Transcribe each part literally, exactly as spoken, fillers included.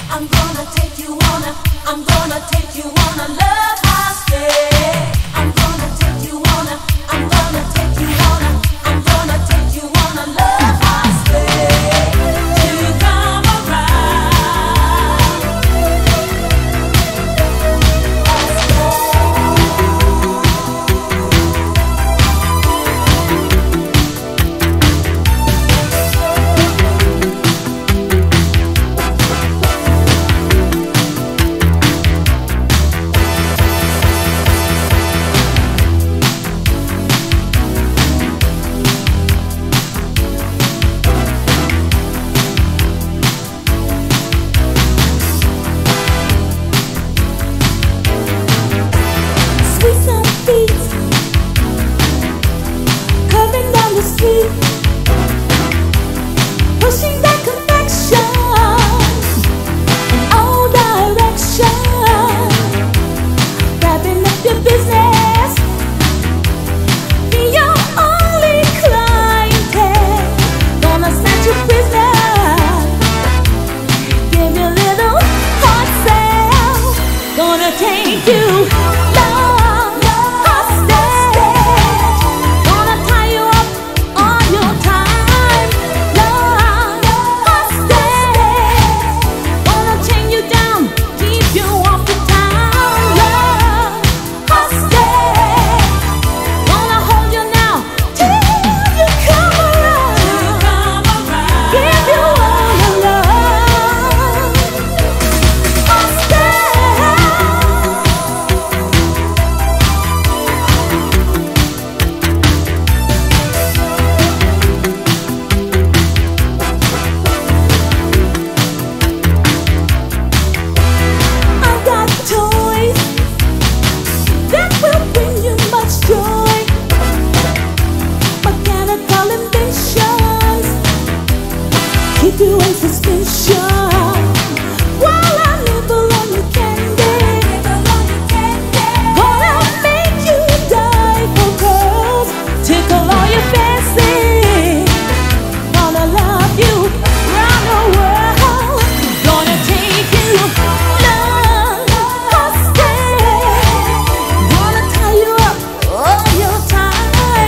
I'm gonna take you on a, I'm gonna take you on a love hostage. I'm gonna take you on a, I'm gonna take you on a, I'm gonna take you on a love hostage. To come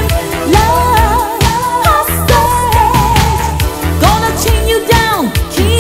keep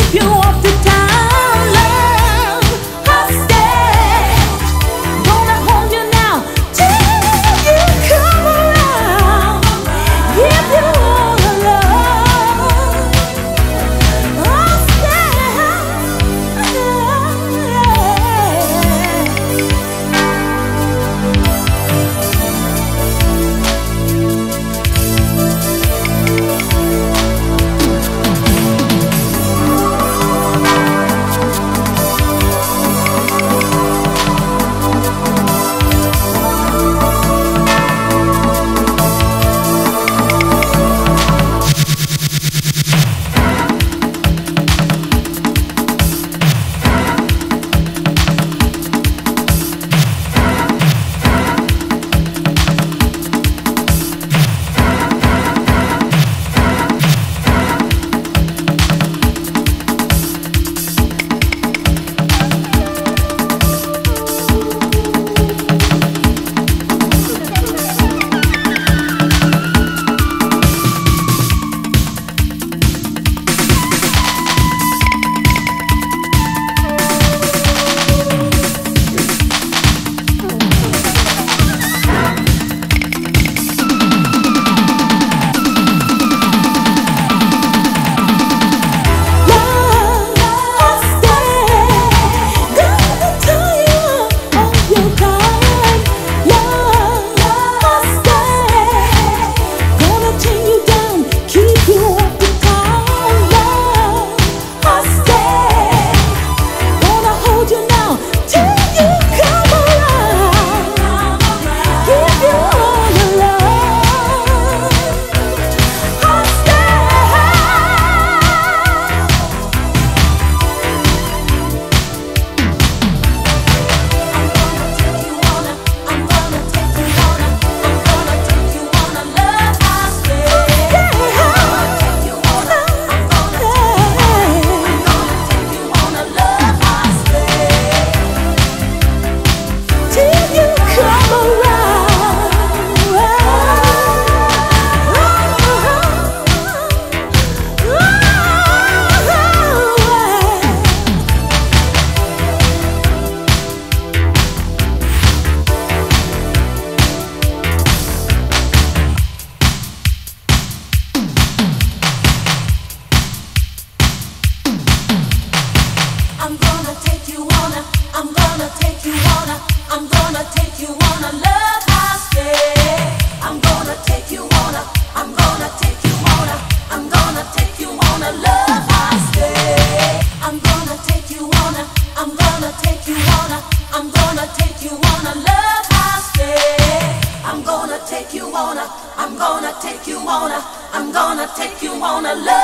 you on a love high. I'm gonna take you on a, I'm gonna take you on a, I'm gonna take you on a love high. I'm gonna take you on a, I'm gonna take you on a, I'm gonna take you on a love.